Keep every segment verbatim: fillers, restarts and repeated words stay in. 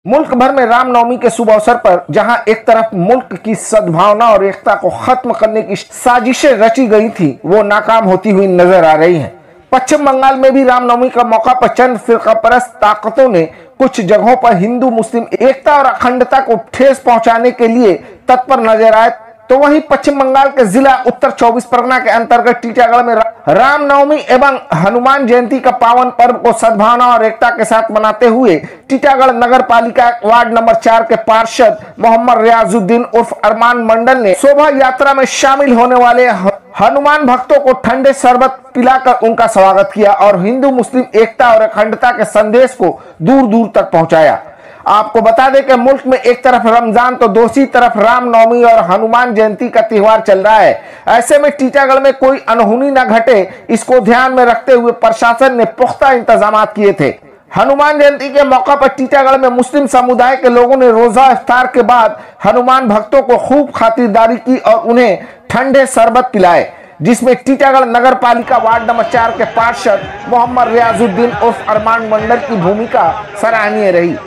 मुल्क भर में रामनवमी के शुभ अवसर पर जहां एक तरफ मुल्क की सद्भावना और एकता को खत्म करने की साजिशें रची गई थी, वो नाकाम होती हुई नजर आ रही हैं। पश्चिम बंगाल में भी रामनवमी का मौका पर चंद फिरकापरस्त ताकतों ने कुछ जगहों पर हिंदू मुस्लिम एकता और अखंडता को ठेस पहुंचाने के लिए तत्पर नजर आए, तो वहीं पश्चिम बंगाल के जिला उत्तर चौबीस परगना के अंतर्गत टीटागढ़ में रामनवमी एवं हनुमान जयंती का पावन पर्व को सद्भावना और एकता के साथ मनाते हुए टीटागढ़ नगर पालिका वार्ड नंबर चार के पार्षद मोहम्मद रियाजुद्दीन उर्फ अरमान मंडल ने शोभा यात्रा में शामिल होने वाले हनुमान भक्तों को ठंडे शरबत पिलाकर उनका स्वागत किया और हिंदू मुस्लिम एकता और अखंडता के संदेश को दूर दूर तक पहुंचाया। आपको बता दें कि मुल्क में एक तरफ रमजान तो दूसरी तरफ रामनवमी और हनुमान जयंती का त्योहार चल रहा है। ऐसे में टीटागढ़ में कोई अनहोनी न घटे, इसको ध्यान में रखते हुए प्रशासन ने पुख्ता इंतजाम किए थे। हनुमान जयंती के मौका पर टीटागढ़ में मुस्लिम समुदाय के लोगों ने रोजा इफ्तार के बाद हनुमान भक्तों को खूब खातिरदारी की और उन्हें ठंडे शरबत पिलाए, जिसमें टीटागढ़ नगर पालिका वार्ड नंबर चार के पार्षद मोहम्मद रियाजुद्दीन उर्फ अरमान मंडल की भूमिका सराहनीय रही।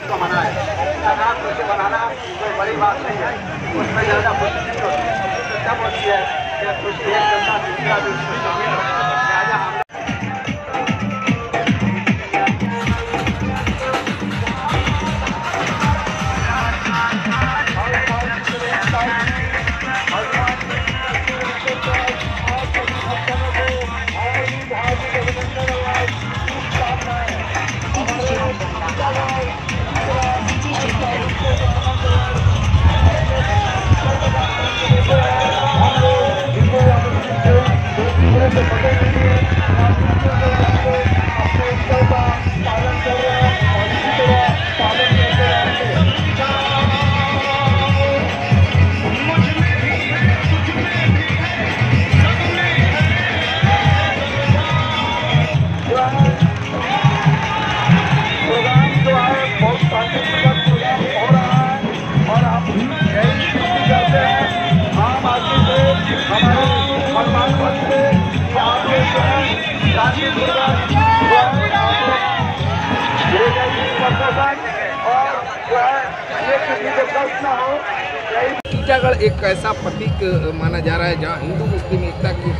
टीटागढ़ एक ऐसा प्रतीक माना जा रहा है जहां हिंदू मुस्लिम एकता की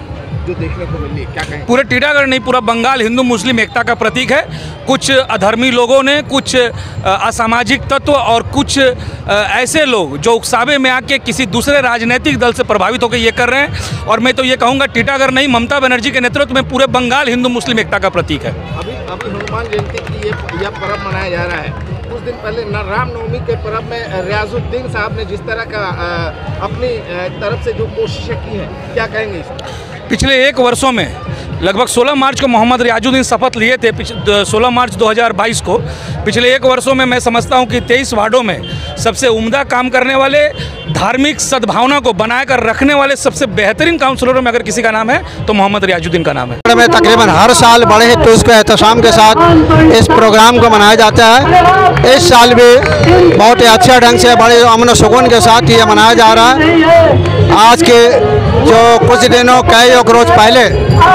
जो देखने को मिली, क्या कहें? पूरे टीटागढ़ नहीं, पूरा बंगाल हिंदू मुस्लिम एकता का प्रतीक है। कुछ अधर्मी लोगों ने, कुछ असामाजिक तत्व और कुछ ऐसे लोग जो उकसावे में आके किसी दूसरे राजनीतिक दल से प्रभावित होकर ये कर रहे हैं। और मैं तो ये कहूँगा टीटागढ़ नहीं, ममता बनर्जी के नेतृत्व में पूरे बंगाल हिंदू मुस्लिम एकता का प्रतीक है। अभी अभी हनुमान जयंती की ये यह पर्व मनाया जा रहा है। कुछ दिन पहले रामनवमी के पर्व में रियाजुद्दीन साहब ने जिस तरह का अपनी तरफ से जो कोशिशें की हैं, क्या कहेंगे इसमें? पिछले एक वर्षों में लगभग सोलह मार्च को मोहम्मद रियाजुद्दीन शपथ लिए थे, सोलह मार्च दो हज़ार बाईस को। पिछले एक वर्षों में मैं समझता हूं कि तेईस वार्डों में सबसे उम्दा काम करने वाले, धार्मिक सद्भावना को बनाकर रखने वाले सबसे बेहतरीन काउंसलरों में अगर किसी का नाम है तो मोहम्मद रियाजुद्दीन का नाम है। में तकरीबन हर साल बड़े ही तुस्क एहतशाम के साथ इस प्रोग्राम को मनाया जाता है। इस साल भी बहुत ही अच्छे ढंग से बड़े अमन सुकून के साथ ये मनाया जा रहा है। आज के जो कुछ दिनों कई एक रोज पहले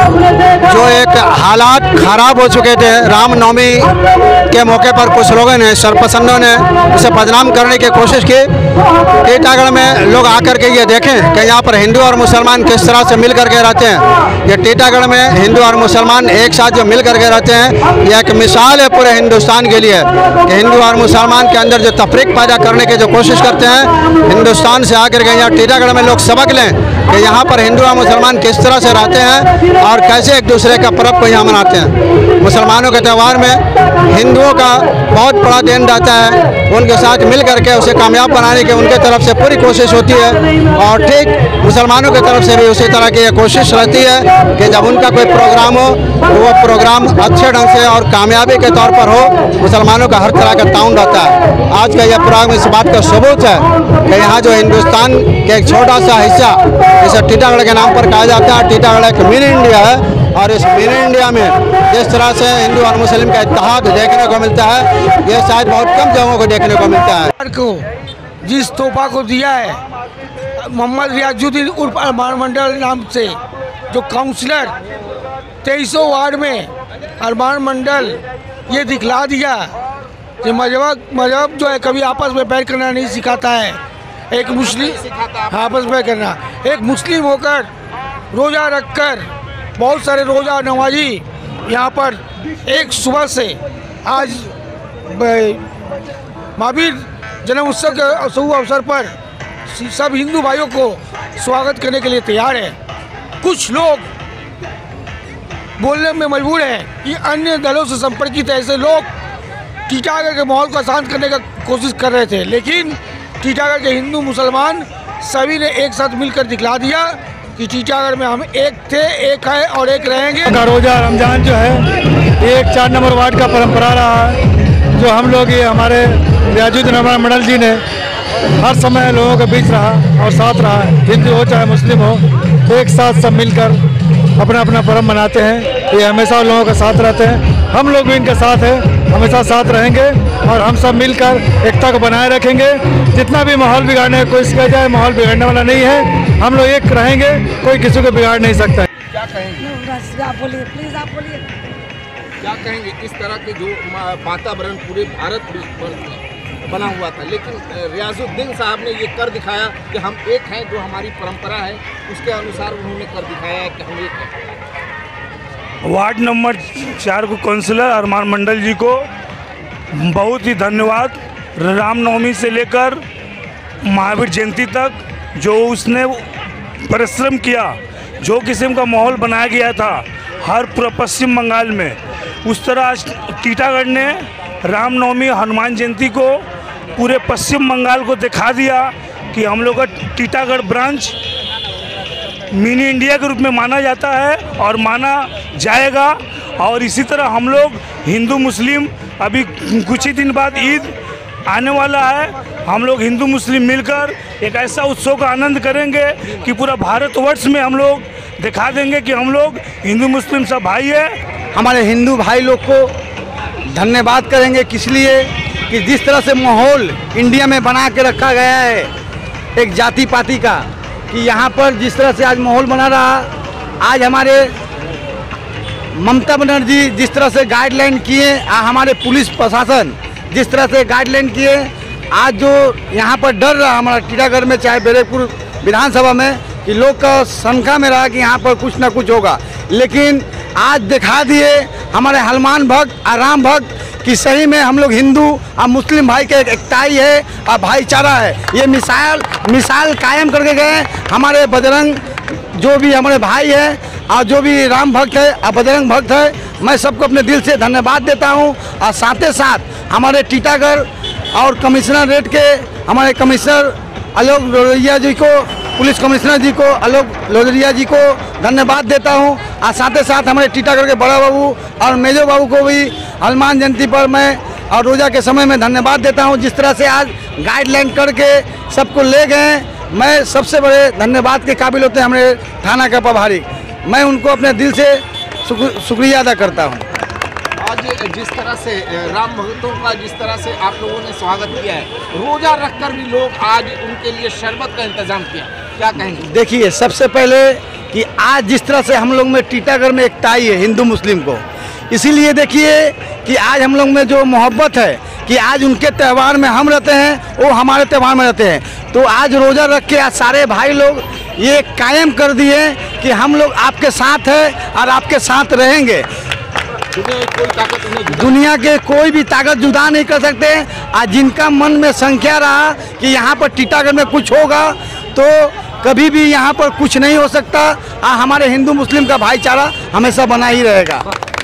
जो एक हालात खराब हो चुके थे, रामनवमी के मौके पर कुछ लोगों ने, सरपसंदों ने उसे बदनाम करने की कोशिश की। टीटागढ़ में लोग आकर के ये देखें कि यहाँ पर हिंदू और मुसलमान किस तरह से मिल करके रहते हैं। ये टीटागढ़ में हिंदू और मुसलमान एक साथ जो मिल करके रहते हैं, यह एक मिसाल है पूरे हिंदुस्तान के लिए कि हिंदू और मुसलमान के अंदर जो तफरीक पैदा करने की जो कोशिश करते हैं, हिंदुस्तान से आकर के यहाँ टीटागढ़ में लोग सबक लें कि यहाँ पर हिंदू और मुसलमान किस तरह से रहते हैं और कैसे एक दूसरे का पर्व को यहाँ मनाते हैं। मुसलमानों के त्यौहार में हिंदुओं का बहुत बड़ा देन रहता है, उनके साथ मिल करके उसे कामयाब बनाने की उनके तरफ से पूरी कोशिश होती है। और ठीक मुसलमानों की तरफ से भी उसी तरह की कोशिश रहती है कि जब उनका कोई प्रोग्राम हो तो वो प्रोग्राम अच्छे ढंग से और कामयाबी के तौर पर हो। मुसलमानों का हर तरह का ताउन रहता है। आज का यह प्रोग्राम इस बात का सबूत है कि यहाँ जो हिंदुस्तान के एक छोटा सा हिस्सा, इसे टीटागढ़ के नाम पर कहा जाता है, टीटागढ़ एक मिनी इंडिया है। और इस मिनी इंडिया में जिस तरह से हिंदू और मुस्लिम का इत्तेहाद देखने को मिलता है, ये शायद बहुत कम जगहों को देखने को मिलता है। को जिस तोहफा को दिया है मोहम्मद रियाजुद्दीन उर्फ अरमान मंडल नाम से जो काउंसलर तेईसों वार्ड में अरमान मंडल ये दिखला दिया ये मजहब मजहब जो है कभी आपस में बैठ करना नहीं सिखाता है। एक मुस्लिम सिखाता है। हाँ, आपस में करना, एक मुस्लिम होकर रोज़ा रखकर बहुत सारे रोज़ा नमाजी यहाँ पर एक सुबह से आज महावीर जन्म उत्सव के शुभ अवसर पर सब हिंदू भाइयों को स्वागत करने के लिए तैयार है। कुछ लोग बोलने में मजबूर हैं कि अन्य दलों से संपर्कित ऐसे लोग टीटागढ़ के माहौल को शांत करने का कोशिश कर रहे थे, लेकिन टीटागढ़ के हिंदू मुसलमान सभी ने एक साथ मिलकर दिखला दिया कि टीटागढ़ में हम एक थे, एक है और एक रहेंगे। का रोज़ा रमज़ान जो है एक चार नंबर वार्ड का परंपरा रहा है, जो हम लोग ये हमारे रियाजुद्दीन हनुमान मंडल जी ने हर समय लोगों के बीच रहा और साथ रहा, हिंदू हो चाहे मुस्लिम हो, एक साथ सब मिलकर अपना अपना पर्व मनाते हैं। ये हमेशा लोगों के साथ रहते हैं, हम लोग भी इनके साथ हैं, हमेशा साथ रहेंगे और हम सब मिलकर एकता को बनाए रखेंगे। जितना भी माहौल बिगाड़ने की कोशिश किया जाए, माहौल बिगाड़ने वाला नहीं है, हम लोग एक रहेंगे, कोई किसी को बिगाड़ नहीं सकता है। क्या कहेंगे? आप बोलिए, प्लीज आप बोलिए। क्या कहेंगे इस तरह के जो वातावरण पूरे भारत में बना हुआ था, लेकिन रियाजुद्दीन साहब ने ये कर दिखाया कि हम एक हैं, जो हमारी परंपरा है उसके अनुसार उन्होंने कर दिखाया है कि हम एक हैं। वार्ड नंबर चार को काउंसिलर अरमान मंडल जी को बहुत ही धन्यवाद। रामनवमी से लेकर महावीर जयंती तक जो उसने परिश्रम किया, जो किस्म का माहौल बनाया गया था हर पूरा पश्चिम बंगाल में, उस तरह आज टीटागढ़ ने रामनवमी हनुमान जयंती को पूरे पश्चिम बंगाल को दिखा दिया कि हम लोग का टीटागढ़ ब्रांच मिनी इंडिया के रूप में माना जाता है और माना जाएगा। और इसी तरह हम लोग हिंदू मुस्लिम, अभी कुछ ही दिन बाद ईद आने वाला है, हम लोग हिंदू मुस्लिम मिलकर एक ऐसा उत्सव का आनंद करेंगे कि पूरा भारतवर्ष में हम लोग दिखा देंगे कि हम लोग हिंदू मुस्लिम सब भाई है। हमारे हिंदू भाई लोग को धन्यवाद करेंगे, किस लिए कि जिस तरह से माहौल इंडिया में बना के रखा गया है एक जाति पाति का, कि यहाँ पर जिस तरह से आज माहौल बना रहा, आज हमारे ममता बनर्जी जिस तरह से गाइडलाइन किए, हमारे पुलिस प्रशासन जिस तरह से गाइडलाइन किए, आज जो यहाँ पर डर रहा हमारा टीटागढ़ में चाहे बैरकपुर विधानसभा में कि लोग का शंका में रहा कि यहाँ पर कुछ ना कुछ होगा, लेकिन आज दिखा दिए हमारे हनुमान भक्त और राम भक्त कि सही में हम लोग हिंदू और मुस्लिम भाई के एकताई है और भाईचारा है। ये मिसाल मिसाल कायम करके गए हमारे बजरंग, जो भी हमारे भाई है और जो भी राम भक्त है और बजरंग भक्त है, मैं सबको अपने दिल से धन्यवाद देता हूँ। और साथ ही साथ हमारे टीटागढ़ और कमिश्नरेट के हमारे कमिश्नर आलोक लोरिया जी को, पुलिस कमिश्नर जी को, आलोक लोरिया जी को धन्यवाद देता हूं। और साथ ही साथ हमारे टीटागढ़ के बड़ा बाबू और मेजो बाबू को भी हनुमान जयंती पर मैं और रोज़ा के समय में धन्यवाद देता हूं। जिस तरह से आज गाइडलाइन करके सबको ले गए, मैं सबसे बड़े धन्यवाद के काबिल होते हैं हमारे थाना का प्रभारी, मैं उनको अपने दिल से शुक्रिया अदा करता हूँ। आज जिस तरह से राम भक्तों का जिस तरह से आप लोगों ने स्वागत किया है, रोजा रखकर भी लोग आज उनके लिए शरबत का इंतजाम किया, क्या कहेंगे? देखिए, सबसे पहले कि आज जिस तरह से हम लोग में टीटागढ़ में एकताई है हिंदू मुस्लिम को, इसीलिए देखिए कि आज हम लोग में जो मोहब्बत है कि आज उनके त्यौहार में हम रहते हैं, वो हमारे त्यौहार में रहते हैं। तो आज रोज़ा रख के आज सारे भाई लोग ये कायम कर दिए कि हम लोग आपके साथ हैं और आपके साथ रहेंगे। कोई ताकत दुनिया के कोई भी ताकत जुदा नहीं कर सकते। आज जिनका मन में संख्या रहा कि यहाँ पर टीटागढ़ में कुछ होगा, तो कभी भी यहाँ पर कुछ नहीं हो सकता। हमारे हिंदू मुस्लिम का भाईचारा हमेशा बना ही रहेगा।